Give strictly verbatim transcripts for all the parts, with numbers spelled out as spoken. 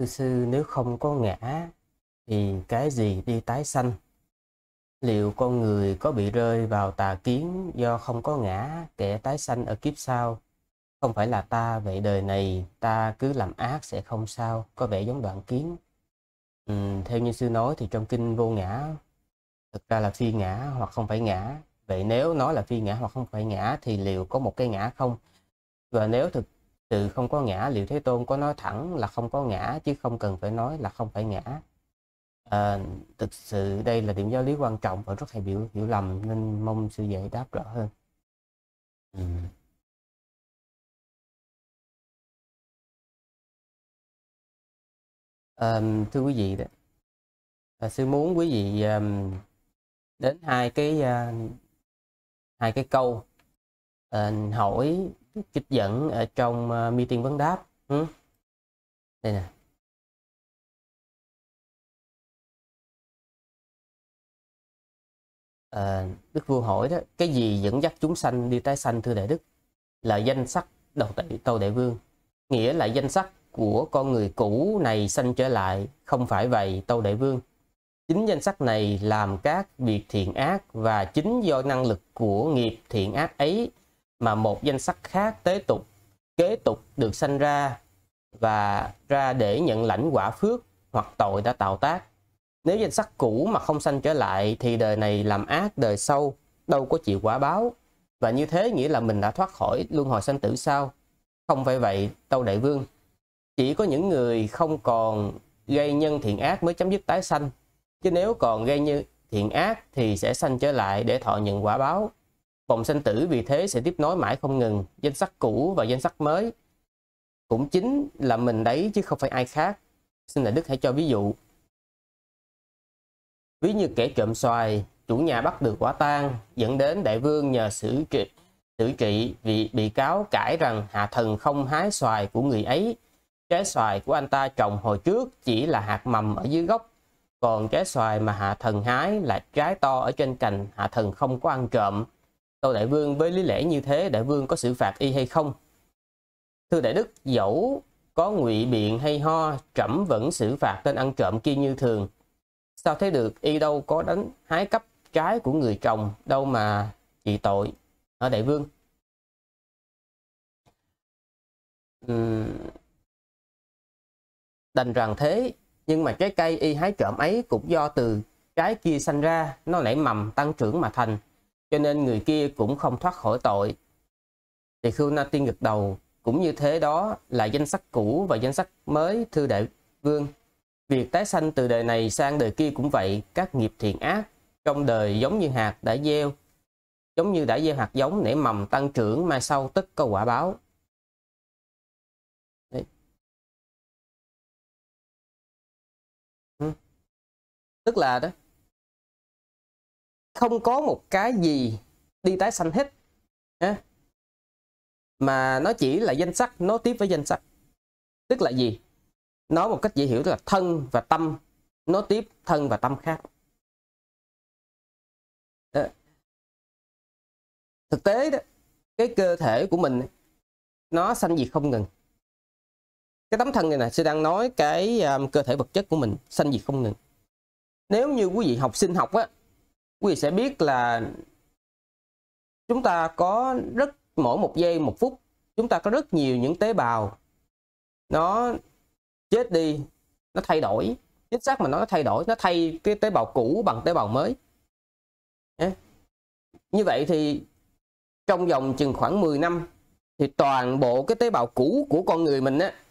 Thưa sư, nếu không có ngã thì cái gì đi tái sanh? Liệu con người có bị rơi vào tà kiến do không có ngã kẻ tái sanh ở kiếp sau? Không phải là ta, vậy đời này ta cứ làm ác sẽ không sao, có vẻ giống đoạn kiến. Ừm, theo như sư nói thì trong kinh Vô Ngã thực ra là phi ngã hoặc không phải ngã. Vậy nếu nói là phi ngã hoặc không phải ngã thì liệu có một cái ngã không? Và nếu thực sự không có ngã, liệu Thế Tôn có nói thẳng là không có ngã chứ không cần phải nói là không phải ngã? À, thực sự đây là điểm giáo lý quan trọng và rất hay biểu hiểu lầm, nên mong sư giải đáp rõ hơn. Ừ. À, thưa quý vị, đó, à, sư muốn quý vị um, đến hai cái uh, hai cái câu uh, hỏi trích dẫn ở trong uh, meeting vấn đáp. Ừ. Đây nè. À, Đức vua hỏi đó, cái gì dẫn dắt chúng sanh đi tái sanh thưa đại đức? Là danh sắc đầu đại, tâu đại vương. Nghĩa là danh sắc của con người cũ này sanh trở lại. Không phải vậy tâu đại vương. Chính danh sắc này làm các việc thiện ác, và chính do năng lực của nghiệp thiện ác ấy mà một danh sắc khác tế tục, kế tục được sanh ra, và ra để nhận lãnh quả phước hoặc tội đã tạo tác. Nếu danh sắc cũ mà không sanh trở lại thì đời này làm ác, đời sau đâu có chịu quả báo. Và như thế nghĩa là mình đã thoát khỏi luân hồi sanh tử sao? Không phải vậy tâu đại vương. Chỉ có những người không còn gây nhân thiện ác mới chấm dứt tái sanh. Chứ nếu còn gây như thiện ác thì sẽ sanh trở lại để thọ nhận quả báo. Vòng sanh tử vì thế sẽ tiếp nối mãi không ngừng. Danh sắc cũ và danh sắc mới cũng chính là mình đấy chứ không phải ai khác. Xin đại đức hãy cho ví dụ. Ví như kẻ trộm xoài, chủ nhà bắt được quả tang, dẫn đến đại vương nhờ xử trị, xử trị vì bị cáo cãi rằng hạ thần không hái xoài của người ấy. Trái xoài của anh ta trồng hồi trước chỉ là hạt mầm ở dưới gốc, còn trái xoài mà hạ thần hái là trái to ở trên cành, hạ thần không có ăn trộm. Tâu đại vương, với lý lẽ như thế đại vương có xử phạt y hay không? Thưa đại đức, dẫu có ngụy biện hay ho, trẫm vẫn xử phạt tên ăn trộm kia như thường. Sao thế được, y đâu có đánh hái cắp trái của người trồng, đâu mà trị tội ở đại vương. Uhm, đành rằng thế, nhưng mà trái cây y hái trộm ấy cũng do từ trái kia sanh ra, nó nảy mầm tăng trưởng mà thành, cho nên người kia cũng không thoát khỏi tội. Thì Khưu Na Tiên gật đầu, cũng như thế đó là danh sắc cũ và danh sắc mới thưa đại vương. Việc tái sanh từ đời này sang đời kia cũng vậy, các nghiệp thiện ác trong đời giống như hạt đã gieo, giống như đã gieo hạt giống nảy mầm tăng trưởng, mai sau tất có quả báo. Đấy. Ừ. Tức là đó, không có một cái gì đi tái sanh hết, à, mà nó chỉ là danh sắc nối tiếp với danh sắc. Tức là gì? Nói một cách dễ hiểu, tức là thân và tâm nối tiếp thân và tâm khác. Đó. Thực tế đó, cái cơ thể của mình nó sanh diệt không ngừng. Cái tấm thân này nè, sư đang nói cái um, cơ thể vật chất của mình sanh diệt không ngừng. Nếu như quý vị học sinh học á, quý vị sẽ biết là chúng ta có rất mỗi một giây một phút chúng ta có rất nhiều những tế bào nó chết đi, nó thay đổi. Chính xác mà nó thay đổi, nó thay cái tế bào cũ bằng tế bào mới. Như vậy thì trong vòng chừng khoảng mười năm thì toàn bộ cái tế bào cũ của con người mình á,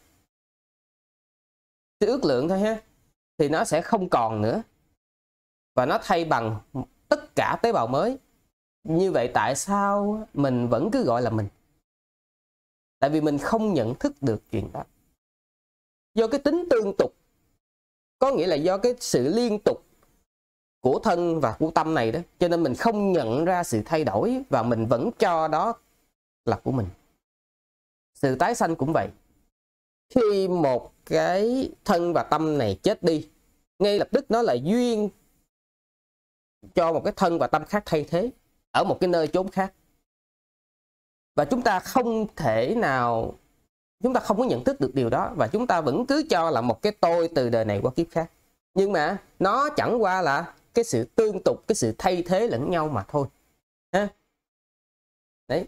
cái ước lượng thôi ha, thì nó sẽ không còn nữa, và nó thay bằng tất cả tế bào mới. Như vậy tại sao mình vẫn cứ gọi là mình? Tại vì mình không nhận thức được chuyện đó. Do cái tính tương tục, có nghĩa là do cái sự liên tục của thân và của tâm này đó, cho nên mình không nhận ra sự thay đổi và mình vẫn cho đó là của mình. Sự tái sanh cũng vậy. Khi một cái thân và tâm này chết đi, ngay lập tức nó là duyên cho một cái thân và tâm khác thay thế ở một cái nơi chốn khác. Và chúng ta không thể nào chúng ta không có nhận thức được điều đó, và chúng ta vẫn cứ cho là một cái tôi từ đời này qua kiếp khác. Nhưng mà nó chẳng qua là cái sự tương tục, cái sự thay thế lẫn nhau mà thôi. Ha? Đấy.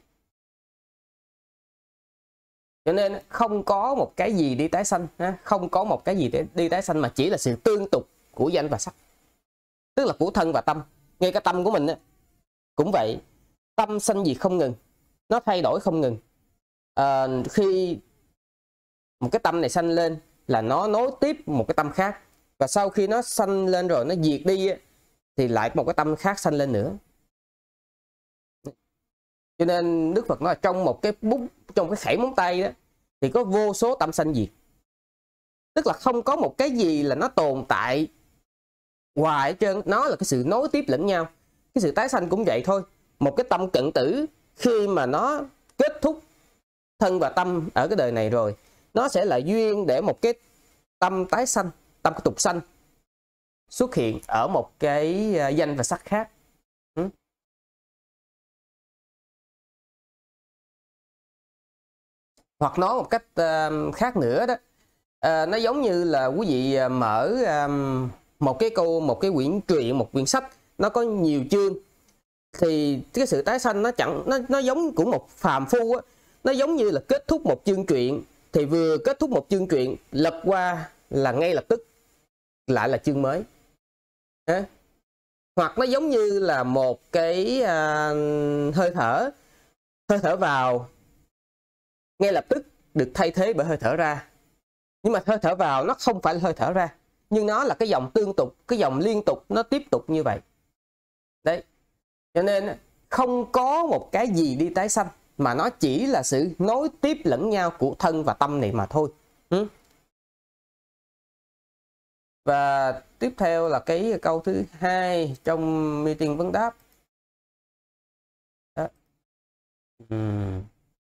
Cho nên không có một cái gì đi tái sanh, ha? Không có một cái gì để đi tái sanh, mà chỉ là sự tương tục của danh và sắc. Tức là của thân và tâm. Ngay cái tâm của mình á, cũng vậy. Tâm sanh diệt không ngừng, nó thay đổi không ngừng. À, khi một cái tâm này sanh lên là nó nối tiếp một cái tâm khác, và sau khi nó sanh lên rồi nó diệt đi thì lại một cái tâm khác sanh lên nữa. Cho nên Đức Phật nói là trong một cái bút, trong cái khẩy móng tay đó thì có vô số tâm sanh diệt. Tức là không có một cái gì là nó tồn tại hoài hết trơn, nó là cái sự nối tiếp lẫn nhau. Cái sự tái sanh cũng vậy thôi. Một cái tâm cận tử khi mà nó kết thúc thân và tâm ở cái đời này rồi, nó sẽ là duyên để một cái tâm tái sanh, tâm tục sanh xuất hiện ở một cái danh và sắc khác. Ừ. Hoặc nói một cách uh, khác nữa đó, uh, nó giống như là quý vị mở um, một cái câu, một cái quyển truyện, một quyển sách, nó có nhiều chương, thì cái sự tái sanh nó chẳng nó nó giống của một phàm phu á, nó giống như là kết thúc một chương truyện, thì vừa kết thúc một chương truyện lật qua là ngay lập tức lại là chương mới. À. Hoặc nó giống như là một cái uh, hơi thở, hơi thở vào ngay lập tức được thay thế bởi hơi thở ra. Nhưng mà hơi thở vào nó không phải là hơi thở ra, nhưng nó là cái dòng tương tục, cái dòng liên tục, nó tiếp tục như vậy. Đấy. Cho nên không có một cái gì đi tái sanh, mà nó chỉ là sự nối tiếp lẫn nhau của thân và tâm này mà thôi. Ừ. Và tiếp theo là cái câu thứ hai trong meeting vấn đáp. Đó. Uhm.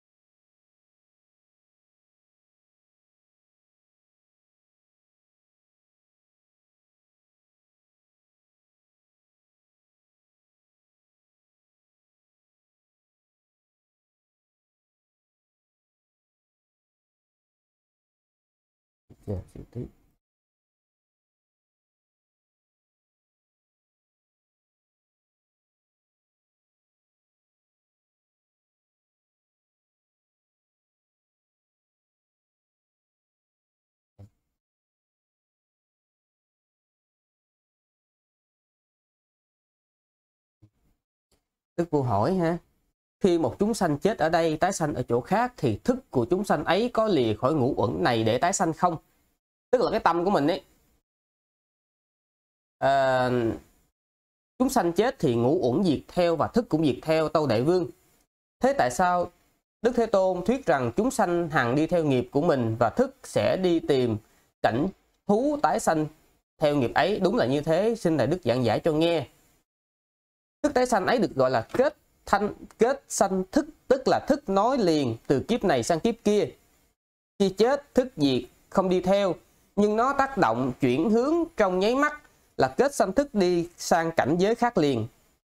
Yeah, Đức Vua hỏi ha, khi một chúng sanh chết ở đây tái sanh ở chỗ khác thì thức của chúng sanh ấy có lìa khỏi ngũ uẩn này để tái sanh không? Tức là cái tâm của mình ấy, à, chúng sanh chết thì ngũ uẩn diệt theo và thức cũng diệt theo, tâu Đại Vương. Thế tại sao Đức Thế Tôn thuyết rằng chúng sanh hằng đi theo nghiệp của mình và thức sẽ đi tìm cảnh thú tái sanh theo nghiệp ấy? Đúng là như thế, xin Đại Đức giảng giải cho nghe. Thức tái sanh ấy được gọi là kết thanh kết sanh thức, tức là thức nối liền từ kiếp này sang kiếp kia. Khi chết thức diệt không đi theo, nhưng nó tác động chuyển hướng trong nháy mắt, là kết sanh thức đi sang cảnh giới khác liền.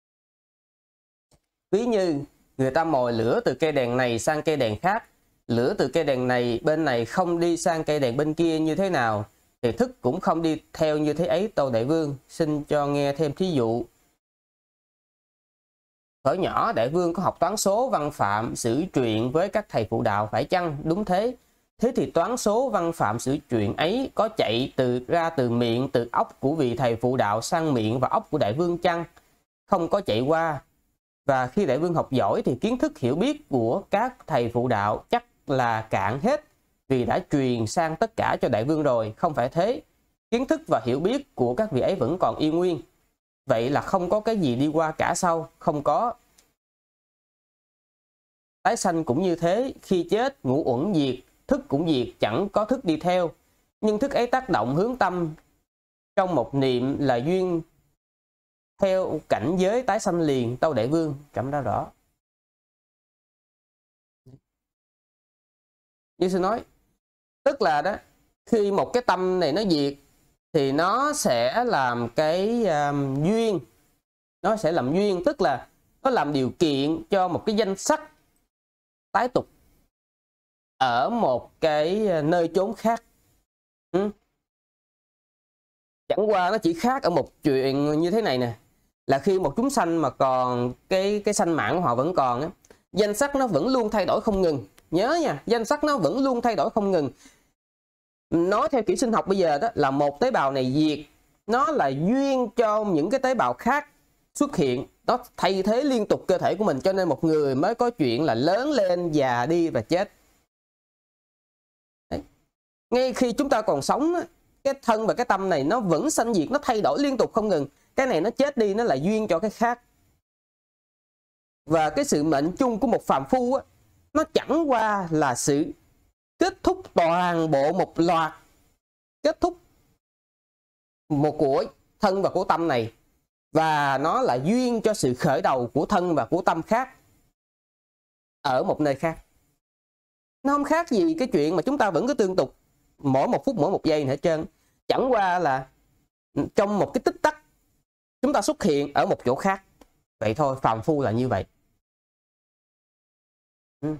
Ví như người ta mồi lửa từ cây đèn này sang cây đèn khác, lửa từ cây đèn này bên này không đi sang cây đèn bên kia như thế nào, thì thức cũng không đi theo như thế ấy, tâu Đại Vương. Xin cho nghe thêm thí dụ. Thuở nhỏ Đại Vương có học toán số văn phạm sử truyện với các thầy phụ đạo phải chăng? Đúng thế. Thế thì toán số văn phạm sử truyện ấy có chạy từ ra từ miệng, từ óc của vị thầy phụ đạo sang miệng và óc của Đại Vương chăng? Không có chạy qua. Và khi Đại Vương học giỏi thì kiến thức hiểu biết của các thầy phụ đạo chắc là cạn hết, vì đã truyền sang tất cả cho Đại Vương rồi. Không phải thế. Kiến thức và hiểu biết của các vị ấy vẫn còn y nguyên. Vậy là không có cái gì đi qua cả sau, không có. Tái sanh cũng như thế, khi chết ngũ uẩn diệt, thức cũng diệt, chẳng có thức đi theo. Nhưng thức ấy tác động hướng tâm trong một niệm là duyên theo cảnh giới tái sanh liền, tâu Đại Vương. Cảm ra rõ. Như sư nói, tức là đó, khi một cái tâm này nó diệt thì nó sẽ làm cái um, duyên, nó sẽ làm duyên, tức là nó làm điều kiện cho một cái danh sắc tái tục. ở một cái nơi chốn khác. Ừ. Chẳng qua nó chỉ khác ở một chuyện như thế này nè, là khi một chúng sanh mà còn cái cái sanh mạng của họ vẫn còn á, danh sắc nó vẫn luôn thay đổi không ngừng. Nhớ nha, danh sắc nó vẫn luôn thay đổi không ngừng. Nói theo kiểu sinh học bây giờ đó là một tế bào này diệt, nó là duyên cho những cái tế bào khác xuất hiện, nó thay thế liên tục cơ thể của mình, cho nên một người mới có chuyện là lớn lên, già đi và chết. Đấy. Ngay khi chúng ta còn sống, cái thân và cái tâm này nó vẫn sanh diệt, nó thay đổi liên tục không ngừng. Cái này nó chết đi, nó là duyên cho cái khác. Và cái sự mệnh chung của một phàm phu á, nó chẳng qua là sự kết thúc toàn bộ một loạt, kết thúc một của thân và của tâm này, và nó là duyên cho sự khởi đầu của thân và của tâm khác ở một nơi khác. Nó không khác gì cái chuyện mà chúng ta vẫn cứ tương tục mỗi một phút mỗi một giây hết trơn. Chẳng qua là trong một cái tích tắc chúng ta xuất hiện ở một chỗ khác. Vậy thôi, phàm phu là như vậy. Ừ.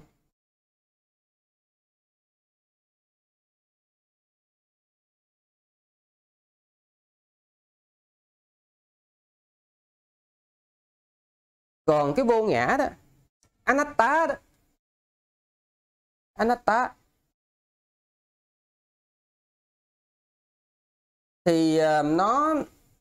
Còn cái vô ngã đó, anatta đó, anatta thì uh, nó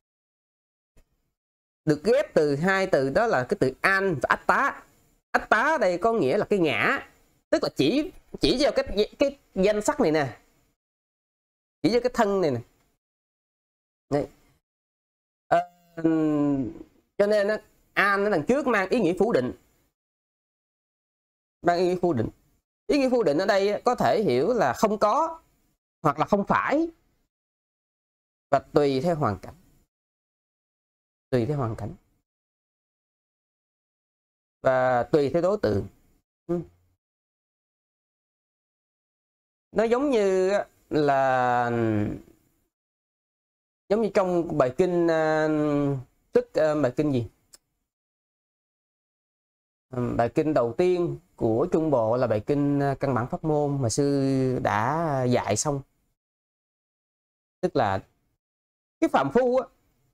được ghép từ hai từ, đó là cái từ an và atta. Atta ở đây có nghĩa là cái ngã, tức là chỉ chỉ vào cái cái danh sắc này nè, chỉ vào cái thân này nè. Đấy. À, cho nên đó, an nó đằng trước mang ý nghĩa phủ định, mang ý nghĩa phủ định. Ý nghĩa phủ định ở đây có thể hiểu là không có hoặc là không phải, và tùy theo hoàn cảnh, tùy theo hoàn cảnh và tùy theo đối tượng. Nó giống như là giống như trong bài kinh tức bài kinh gì bài kinh đầu tiên của Trung Bộ là bài kinh Căn Bản Pháp Môn mà sư đã dạy xong. Tức là cái phàm phu á,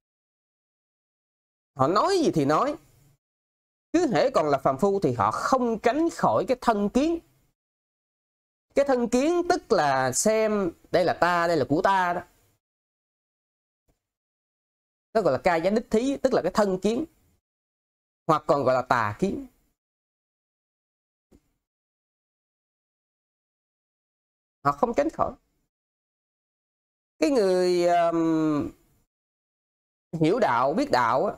họ nói gì thì nói, cứ hễ còn là phàm phu thì họ không tránh khỏi cái thân kiến. Cái thân kiến tức là xem đây là ta, đây là của ta đó. Nó gọi là ca giá đích thí, tức là cái thân kiến, hoặc còn gọi là tà kiến. Họ không tránh khỏi. Cái người um, hiểu đạo, biết đạo á,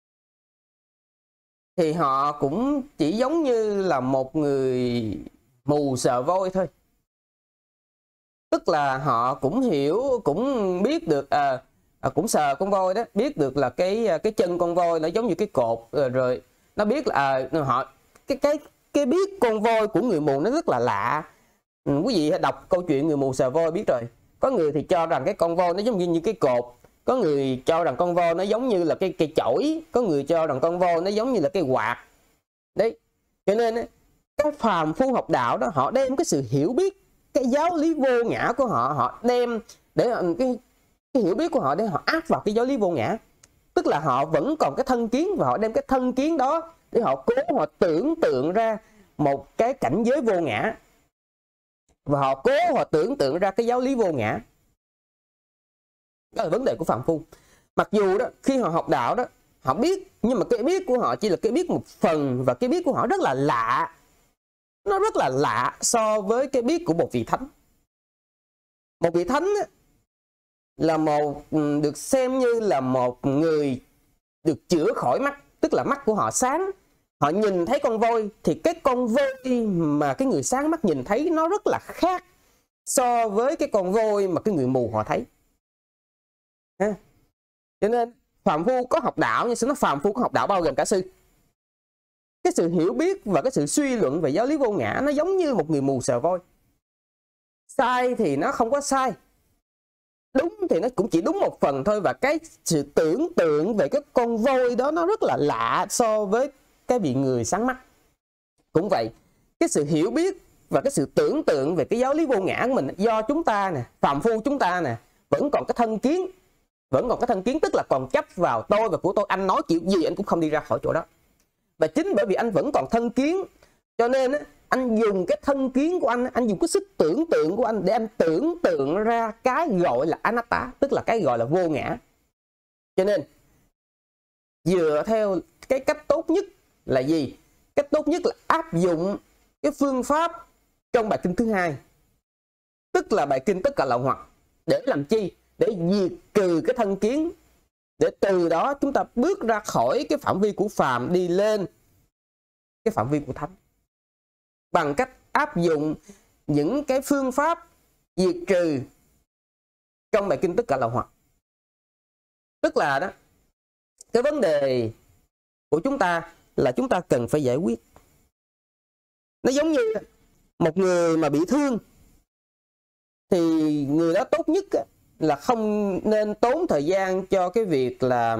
thì họ cũng chỉ giống như là một người mù sờ voi thôi. Tức là họ cũng hiểu, cũng biết được, à, à, cũng sờ con voi đó, biết được là cái cái chân con voi nó giống như cái cột, rồi, rồi nó biết là à, họ cái cái cái biết con voi của người mù nó rất là lạ. Ừ, quý vị đọc câu chuyện Người Mù Sờ Voi biết rồi. Có người thì cho rằng cái con voi nó giống như, như cái cột, có người cho rằng con voi nó giống như là cái cây chổi, có người cho rằng con voi nó giống như là cái quạt. Đấy, cho nên cái phàm phu học đạo đó, họ đem cái sự hiểu biết, cái giáo lý vô ngã của họ, họ đem để cái, cái hiểu biết của họ để họ áp vào cái giáo lý vô ngã. Tức là họ vẫn còn cái thân kiến, và họ đem cái thân kiến đó để họ cố họ tưởng tượng ra một cái cảnh giới vô ngã, và họ cố họ tưởng tượng ra cái giáo lý vô ngã. Đó là vấn đề của phàm phu. Mặc dù đó khi họ học đạo đó, họ biết, nhưng mà cái biết của họ chỉ là cái biết một phần, và cái biết của họ rất là lạ. Nó rất là lạ so với cái biết của một vị thánh. Một vị thánh á, là một được xem như là một người được chữa khỏi mắt, tức là mắt của họ sáng. Họ nhìn thấy con voi thì cái con voi mà cái người sáng mắt nhìn thấy nó rất là khác so với cái con voi mà cái người mù họ thấy. Ha. Cho nên phàm phu có học đạo, nhưng nó phàm phu có học đạo bao gồm cả sư. Cái sự hiểu biết và cái sự suy luận về giáo lý vô ngã nó giống như một người mù sờ voi. Sai thì nó không có sai, đúng thì nó cũng chỉ đúng một phần thôi. Và cái sự tưởng tượng về cái con voi đó nó rất là lạ so với cái vị người sáng mắt. Cũng vậy, cái sự hiểu biết và cái sự tưởng tượng về cái giáo lý vô ngã của mình, do chúng ta nè, phàm phu chúng ta nè, vẫn còn cái thân kiến, vẫn còn cái thân kiến, tức là còn chấp vào tôi và của tôi, anh nói kiểu gì anh cũng không đi ra khỏi chỗ đó. Và chính bởi vì anh vẫn còn thân kiến, cho nên á, anh dùng cái thân kiến của anh, anh dùng cái sức tưởng tượng của anh để anh tưởng tượng ra cái gọi là anatta, tức là cái gọi là vô ngã. Cho nên dựa theo cái cách tốt nhất là gì? Cách tốt nhất là áp dụng cái phương pháp trong bài kinh thứ hai, tức là bài kinh tất cả lậu hoặc, để làm chi? Để diệt trừ cái thân kiến, để từ đó chúng ta bước ra khỏi cái phạm vi của phàm, đi lên cái phạm vi của thánh, bằng cách áp dụng những cái phương pháp diệt trừ trong bài kinh tất cả lậu hoặc. Tức là đó, cái vấn đề của chúng ta là chúng ta cần phải giải quyết. Nó giống như một người mà bị thương, thì người đó tốt nhất là không nên tốn thời gian cho cái việc là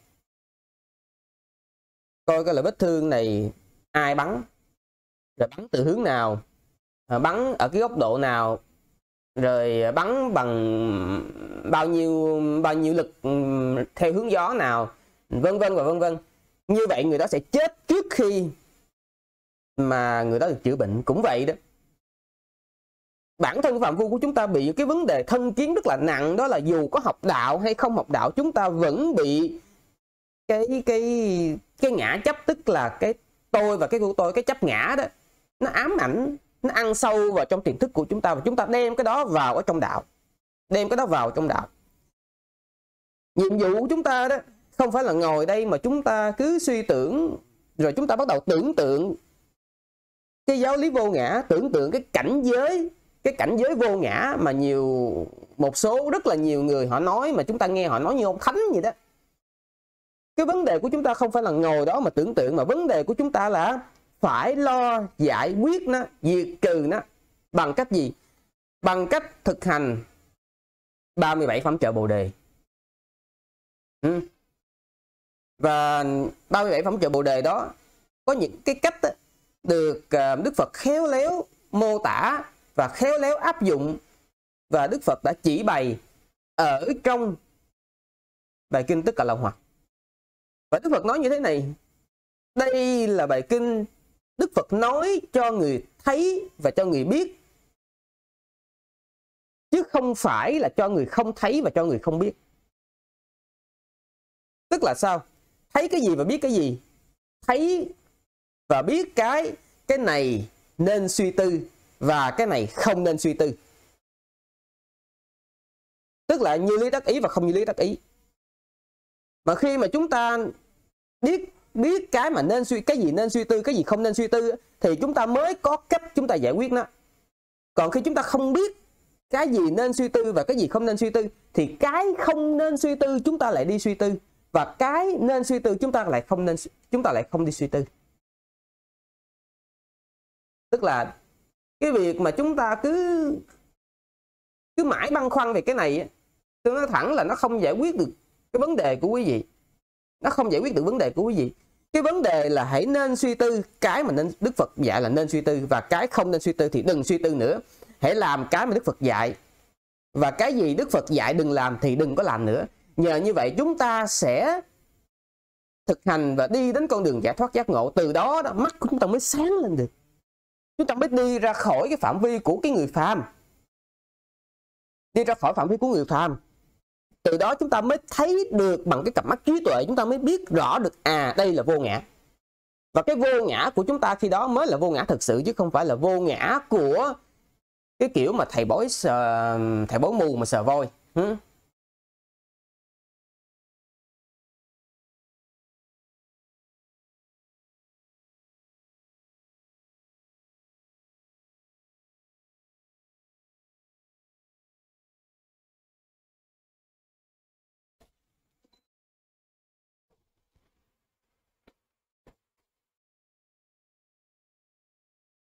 coi cái là vết thương này ai bắn, rồi bắn từ hướng nào, bắn ở cái góc độ nào, rồi bắn bằng bao nhiêu bao nhiêu lực theo hướng gió nào, vân vân và vân vân. Như vậy người đó sẽ chết trước khi mà người đó được chữa bệnh. Cũng vậy đó, bản thân phạm phu của chúng ta bị cái vấn đề thân kiến rất là nặng, đó là dù có học đạo hay không học đạo, chúng ta vẫn bị cái cái cái ngã chấp, tức là cái tôi và cái của tôi, cái chấp ngã đó, nó ám ảnh, nó ăn sâu vào trong tiềm thức của chúng ta, và chúng ta đem cái đó vào ở trong đạo, đem cái đó vào trong đạo. Nhiệm vụ của chúng ta đó không phải là ngồi đây mà chúng ta cứ suy tưởng, rồi chúng ta bắt đầu tưởng tượng cái giáo lý vô ngã, tưởng tượng cái cảnh giới, cái cảnh giới vô ngã mà nhiều, một số rất là nhiều người họ nói, mà chúng ta nghe họ nói như ông thánh vậy đó. Cái vấn đề của chúng ta không phải là ngồi đó mà tưởng tượng, mà vấn đề của chúng ta là phải lo giải quyết nó, diệt trừ nó. Bằng cách gì? Bằng cách thực hành ba mươi bảy phẩm trợ Bồ Đề. Ừ. Và ba mươi bảy phẩm trợ Bồ Đề đó có những cái cách đó, được Đức Phật khéo léo mô tả và khéo léo áp dụng, và Đức Phật đã chỉ bày ở trong bài kinh Tất Cả Lậu Hoặc. Và Đức Phật nói như thế này: đây là bài kinh Đức Phật nói cho người thấy và cho người biết, chứ không phải là cho người không thấy và cho người không biết. Tức là sao? Thấy cái gì và biết cái gì? Thấy và biết cái cái này nên suy tư và cái này không nên suy tư. Tức là như lý đắc ý và không như lý đắc ý. Mà khi mà chúng ta biết biết cái mà nên suy, cái gì nên suy tư, cái gì không nên suy tư, thì chúng ta mới có cách chúng ta giải quyết nó. Còn khi chúng ta không biết cái gì nên suy tư và cái gì không nên suy tư, thì cái không nên suy tư chúng ta lại đi suy tư, và cái nên suy tư chúng ta lại không nên chúng ta lại không đi suy tư. Tức là cái việc mà chúng ta cứ cứ mãi băn khoăn về cái này, tôi nói thẳng là nó không giải quyết được cái vấn đề của quý vị. Nó không giải quyết được vấn đề của quý vị. Cái vấn đề là hãy nên suy tư cái mà nên Đức Phật dạy là nên suy tư, và cái không nên suy tư thì đừng suy tư nữa. Hãy làm cái mà Đức Phật dạy, và cái gì Đức Phật dạy đừng làm thì đừng có làm nữa. Nhờ như vậy chúng ta sẽ thực hành và đi đến con đường giải thoát giác ngộ. Từ đó, đó mắt của chúng ta mới sáng lên được. Chúng ta mới đi ra khỏi cái phạm vi của cái người phàm, đi ra khỏi phạm vi của người phàm. Từ đó chúng ta mới thấy được bằng cái cặp mắt trí tuệ, chúng ta mới biết rõ được à đây là vô ngã. Và cái vô ngã của chúng ta khi đó mới là vô ngã thực sự, chứ không phải là vô ngã của cái kiểu mà thầy bói sờ, thầy bói mù mà sờ voi. Hmm?